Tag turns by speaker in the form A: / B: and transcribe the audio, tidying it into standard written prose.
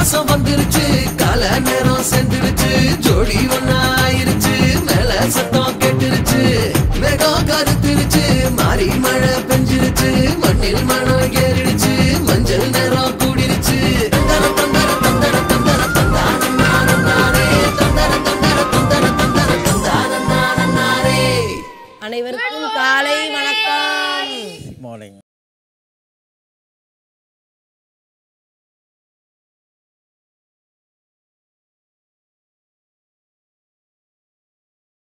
A: மாசம் வந்துருச்சு கால நேரம் சென்றுருச்சு ஜோடி ஒன்னா ஆயிருச்சு மேல சத்தம் கெட்டுருச்சு மேகம் கருத்துருச்சு மாறி மழை பெஞ்சிருச்சு மண்ணில் மனம் ஏறிடுச்சு மஞ்சள் நேரம் கூடிருச்சு தந்தர தந்தர தந்தர தந்தர தந்தான நானே தந்தர தந்தர தந்தர தந்தர தந்தான நானே.
B: அனைவருக்கும் காலை வணக்கம்.
C: மார்னிங்.